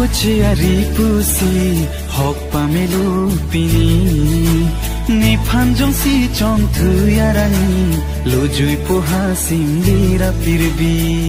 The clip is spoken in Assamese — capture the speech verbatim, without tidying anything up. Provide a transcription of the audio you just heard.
চিয়ারি পুসি হক পামেলু পিনি নি ফানজং সি চং থুয়ারানি লুজুই পোহা সিমলিরা পিরবি